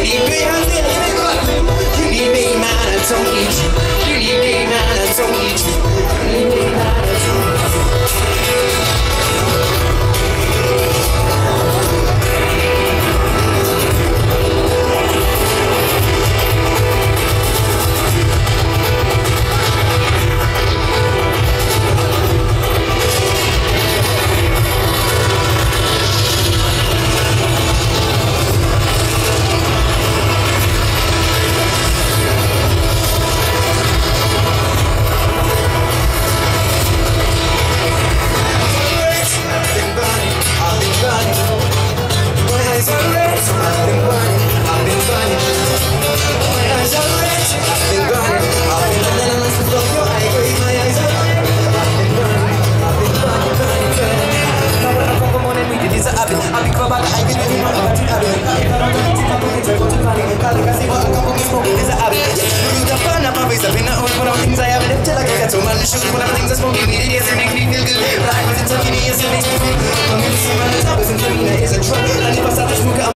need me, you need me, man, I don't need you. You need me, man, I don't need you. You need me, man, I don't need you. So much shoot one of the things that's smoking me it is and make me feel good. But I wasn't talking to you, so it makes me feel good. I'm in the summer, the top isn't for me, that is a truck. I need my side to smoke.